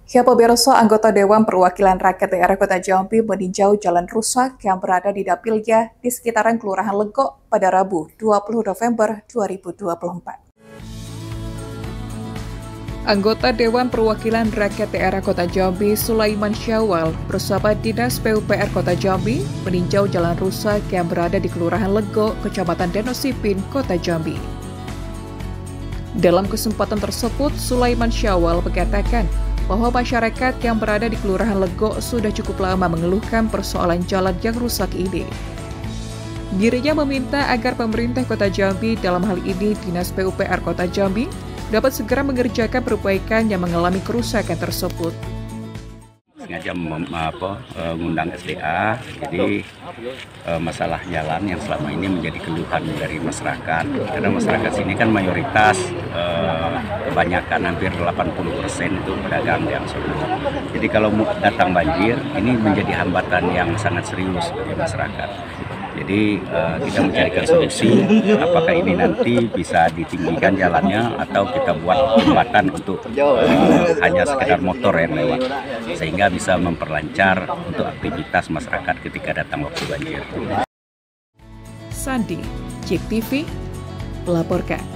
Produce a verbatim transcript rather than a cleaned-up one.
Ya pemirsa, anggota Dewan Perwakilan Rakyat Daerah Kota Jambi meninjau jalan rusak yang berada di dapilnya di sekitaran Kelurahan Legok pada Rabu dua puluh November dua ribu dua puluh empat. Anggota Dewan Perwakilan Rakyat Daerah Kota Jambi, Sulaiman Syawal, bersama Dinas P U P R Kota Jambi, meninjau jalan rusak yang berada di Kelurahan Legok, Kecamatan Denosipin, Kota Jambi. Dalam kesempatan tersebut, Sulaiman Syawal mengatakan bahwa masyarakat yang berada di Kelurahan Legok sudah cukup lama mengeluhkan persoalan jalan yang rusak ini. Dirinya meminta agar pemerintah Kota Jambi, dalam hal ini Dinas P U P R Kota Jambi, dapat segera mengerjakan perbaikan yang mengalami kerusakan tersebut. Sengaja mengundang S D A, jadi eh, masalah jalan yang selama ini menjadi keluhan dari masyarakat. Karena masyarakat sini kan mayoritas, eh, kebanyakan hampir delapan puluh persen itu pedagang yang solo. Jadi kalau datang banjir, ini menjadi hambatan yang sangat serius bagi masyarakat. Jadi uh, kita mencarikan solusi, apakah ini nanti bisa ditinggikan jalannya atau kita buat jembatan untuk uh, hanya sekedar motor yang lewat, sehingga bisa memperlancar untuk aktivitas masyarakat ketika datang waktu banjir. Sandi, J T V, melaporkan.